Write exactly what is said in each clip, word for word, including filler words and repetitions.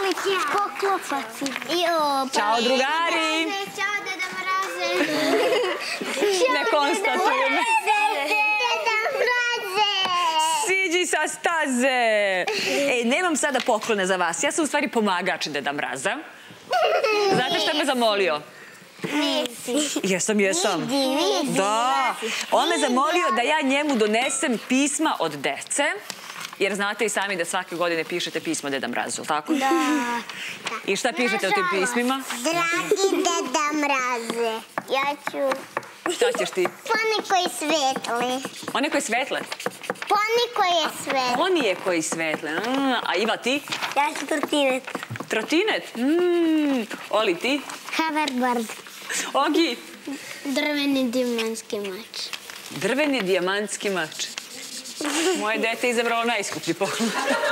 Mali poklopaci. Ćao, drugari! Ćao, Deda Mraze! Ne konstatujem. Deda Mraze! Siđi sa staze! Ej, nemam sada poklone za vas. Ja sam u stvari pomagač Deda Mraza. Znate šta me zamolio? Nisi. Jesam, jesam. Vidi, vidi. Da. On me zamolio da ja njemu donesem pisma od dece. Jer znate i sami da svake godine pišete pismo Deda Mrazu, tako? Da. I šta pišete u tim pismima? Dragi Deda Mraze, ja ću... Šta ćeš ti? Poni koji svetli. One koje svetle? Poni koji je svetli. On je koji svetle. A Iva, ti? Ja ću trotinet. Trotinet? Oli, ti? Hoverboard. Ogi? Drveni dijamantski mač. Drveni dijamantski mač. Moje dete je izabralo najskuplji poklon.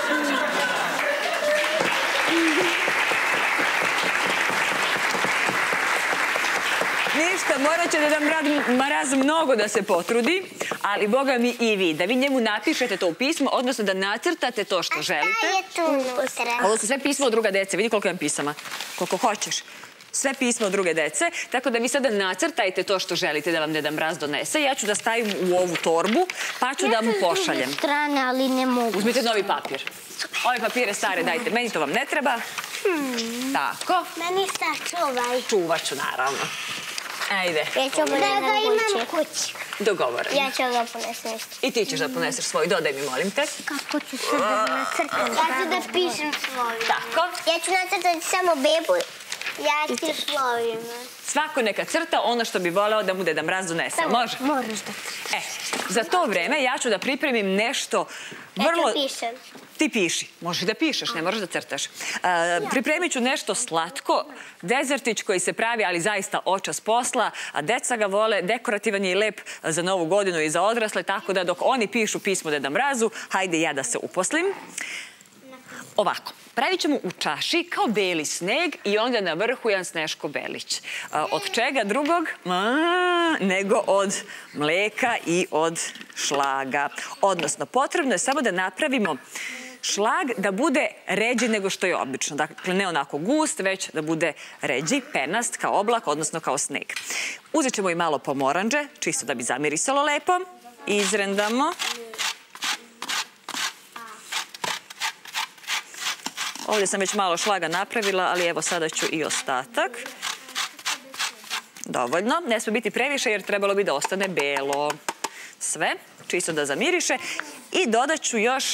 Ništa, morat će Deda Mraz mnogo da se potrudi, ali Boga mi i vi, da vi njemu napišete to u pismo, odnosno da nacrtate to što želite. A šta je tu unutra? Ovo su sve pisma od druga dece, vidi koliko imam pisama, koliko hoćeš. Sve pisma od druge dece, tako da vi sada nacrtajte to što želite da vam Deda Mraz donese. Ja ću da stavim u ovu torbu, pa ću da mu pošaljem. S strane, ali ne mogu. Uzmite novi papir. Ove papire stare dajte, meni to vam ne treba. Tako. Meni sačuvaj. Čuvat ću, naravno. Ajde. Ja ću ga imam kući. Dogovoreno. Ja ću ga ponesem. I ti ćeš da poneseš svoj, dodaj mi, molim te. Kako ću se da nacrtam? Ja ću da pišem slovima. Tako. Ja ću nacrtati samo bebu. Ja ću slovima. Svako neka crta ono što bi voleo da mu Deda Mraz donese. Može? Moraš da crtaš. E, za to vreme ja ću da pripremim nešto vrlo... Ja ću pišem. Ti piši. Možeš da pišeš, ne moraš da crtaš. Pripremit ću nešto slatko, dezertić koji se pravi, ali zaista očas posla, a deca ga vole, dekorativan je i lep za Novu godinu i za odrasle, tako da dok oni pišu pismo Deda Mrazu, hajde ja da se uposlim. Ovako, pravit ćemo u čaši kao beli sneg i onda na vrhu jedan Sneško Belić. Od čega drugog? Nego od mleka i od šlaga. Odnosno, potrebno je samo da napravimo šlag da bude ređi nego što je obično. Dakle, ne onako gust, već da bude ređi, penast, kao oblak, odnosno kao sneg. Uzet ćemo i malo pomoranđe, čisto da bi zamirisalo lepo. Izrendamo. Ovdje sam već malo šlaga napravila, ali evo sada ću i ostatak. Dovoljno. Ne sme biti previše jer trebalo bi da ostane belo. Sve, čisto da zamiriše. I dodat ću još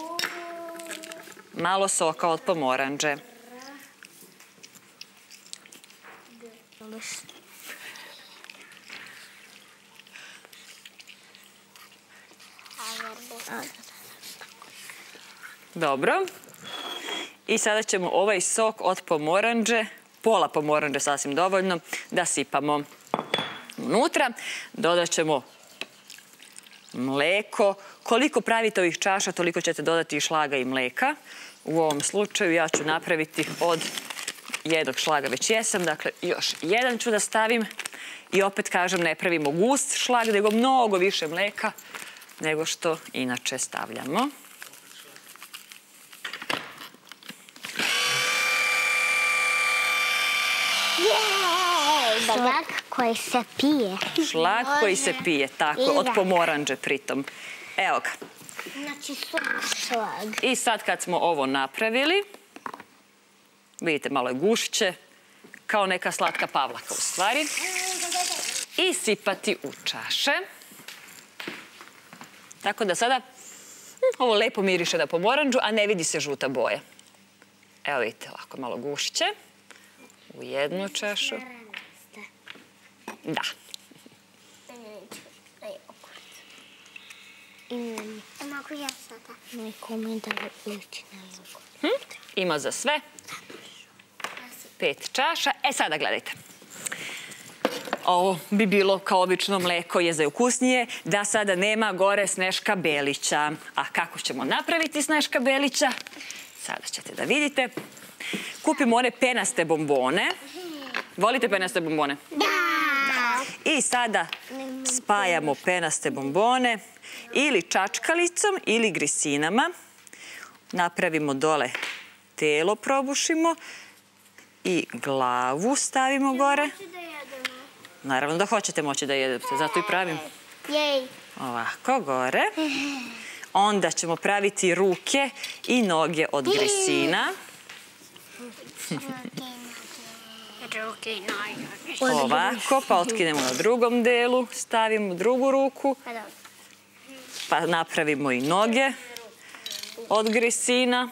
malo soka od pomoranđe. Dobro. I sada ćemo ovaj sok od pomoranđe, pola pomoranđe sasvim dovoljno, da sipamo unutra. Dodat ćemo mleko. Koliko pravite ovih čaša, toliko ćete dodati i šlaga i mleka. U ovom slučaju ja ću napraviti od jednog šlaga, već jesam, dakle još jedan ću da stavim. I opet kažem, ne pravimo gust šlag, nego mnogo više mleka nego što inače stavljamo. Šlag koji se pije. Šlag koji se pije, tako, od pomoranđe pritom. Evo ga. Znači, šlag. I sad kad smo ovo napravili, vidite, malo je gušće, kao neka slatka pavlaka u stvari. I sipati u čaše. Tako da sada ovo lepo miriše na pomoranđu, a ne vidi se žuta boja. Evo vidite, ovako malo gušće. U jednu čašu. Da. Mogu ja sada? Nekome da ući na jogurt. Ima za sve. Pet čaša. E sada gledajte. Ovo bi bilo kao obično mleko je za ukusnije, da sada nema gore Sneška Belića. A kako ćemo napraviti Sneška Belića? Sada ćete da vidite. Kupimo one penaste bombone. Volite penaste bombone? Da! I sada spajamo penaste bombone ili čačkalicom ili grisinama. Napravimo dole telo probušimo i glavu stavimo gore. Naravno da hoćete moći da jedete, zato i pravim. Ovako, gore. Onda ćemo praviti ruke i noge od grisina. Ovako, pa otkinemo na drugom delu, stavimo drugu ruku, pa napravimo i noge od grisina.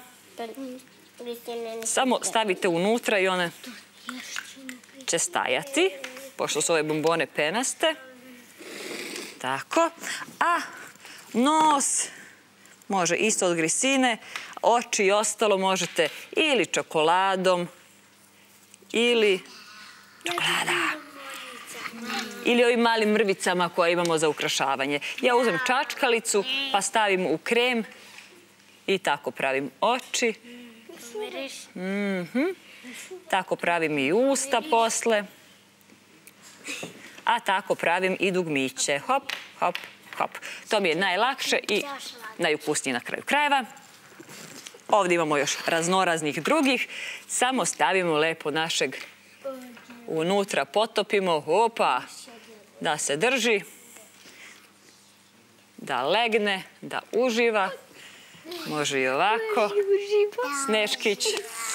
Samo stavite unutra i one će stajati, pošto su ove bombone penaste. Tako. A nos može isto od grisine, oči i ostalo možete ili čokoladom, ili čokolada. Ili ovim malim mrvicama koje imamo za ukrašavanje. Ja uzmem čačkalicu, pa stavim u krem i tako pravim oči. Tako pravim i usta posle. A tako pravim i dugmiće. Hop, hop, hop. To mi je najlakše i najukusnije na kraju krajeva. Ovdje imamo još raznoraznih drugih. Samo stavimo lepo našeg unutra, potopimo. Opa, da se drži. Da legne, da uživa. Može i ovako. Sneškić.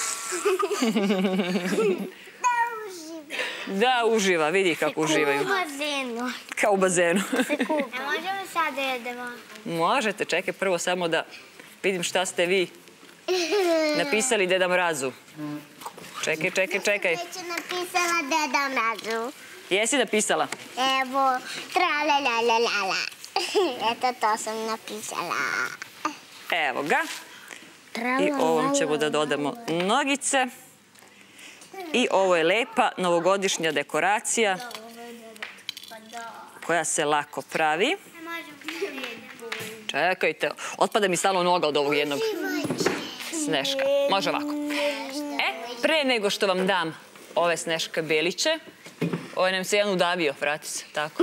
Da uživa, vidi kako uživaju. Kao u bazenu. Kao u bazenu. A možemo sad da jedemo? Možete, čekaj prvo samo da vidim šta ste vi napisali Deda Mrazu. Čekaj, čekaj, čekaj. Već je napisala Deda Mrazu. Jesi napisala? Evo, tralalalala. Eto, to sam napisala. Evo ga. I ovom ćemo da dodamo nogice. I ovo je lepa novogodišnja dekoracija koja se lako pravi. Čekajte, otpada mi stalno noga od ovog jednog sneška. Može ovako. E, pre nego što vam dam ove sneška beliće, ovaj nam se jedan udavio, vrati se, tako.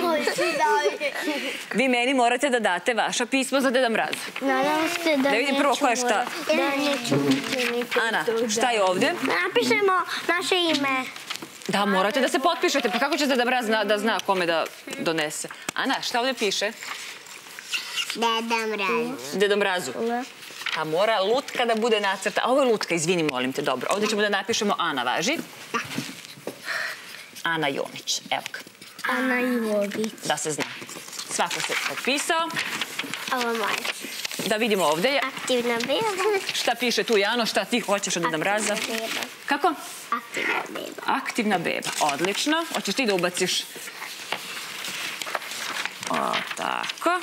Vi meni morate da date vaša pismo za Deda Mraza. Nadam se da Da vidim prvo ko je šta. Da neću učiniti. Ana, šta je ovdje? Napišemo naše ime. Da, morate da se potpišete. Pa kako će Deda Mraz da zna kome da donese? Ana, šta ovdje piše? Deda Mraz. Deda Mrazu. A mora lutka da bude nacrta. A ovo je lutka, izvini, molim te, dobro. Ovdje ćemo da napišemo Ana, važi? Ana Jonić, evo ga. Ana Ivović. Da se zna. Svako se potpisao. Ovo je moje. Da vidimo ovdje. Aktivna beba. Šta piše tu, Jano? Šta ti hoćeš od Deda Mraza? Kako? Aktivna beba. Aktivna beba. Odlično. Hoćeš ti da ubaciš? O, tako.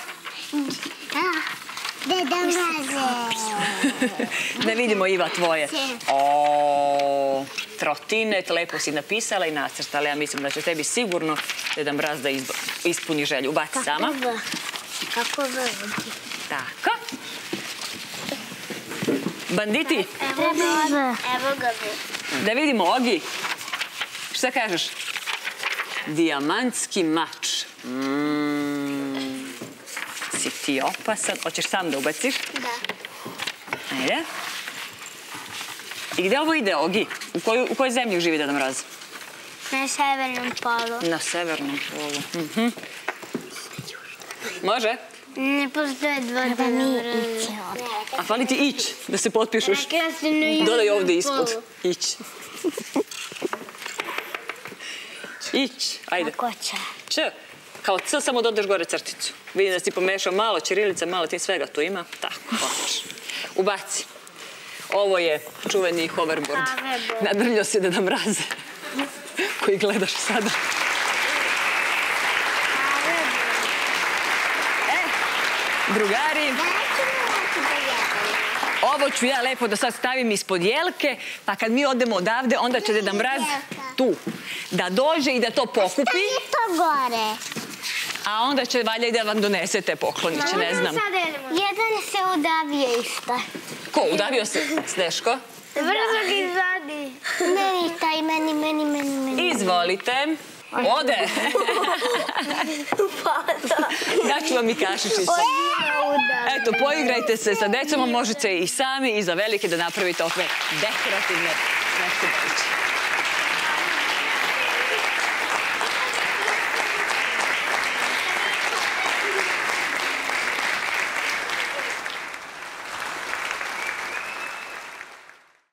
Deda Mraze. Da vidimo, Iva, tvoje. O, trotinet, lepo si napisala i nacrtala. Ja mislim da će tebi sigurno Deda Mraz da ispuni želju. Ubaci sama. Kako vodi? Tako. Banditi. Evo ga. Evo ga. Da vidimo, Ogi. Šta kažeš? Dijamantski mač. Mm. Si ti opasan. Hoćeš sam da ubaciš? Da. Ajde. I gde ovo ide, Ogi? U koju, u kojoj zemlji živi Deda Mraz? Na severnom polu. Na severnom polu. Mhm. Može? Ne postoje dva Deda Mraza. A fali ti ić, da se potpišeš. Dodaj ovdje ispod. Ić. Ić, ajde. Kako će? Č, kao C, samo dodaš gore crticu. Vidim da si pomešao malo ćirilica, malo ti svega tu ima. Tako, odlično. Ubaci. Ovo je čuveni hoverboard. Nadrljao se Deda Mraze. Koji gledaš sada. Drugari, ovo ću ja lepo da sad stavim ispod jelke, pa kad mi odemo odavde, onda će Deda Mraz tu da dođe i da to pokupi. Šta je to gore? A onda će valja i da vam donese te pokloniće, ne znam. Jedan se udavio isto. Ko, udavio se, Sneško? Brzo ga izvadi. Meni taj, meni, meni, meni, meni. Izvolite. Ode. Daću vam i kašičicu. Eto, poigrajte se sa decom, možete i sami i za velike da napravite ove dekorativne svetske bojiće.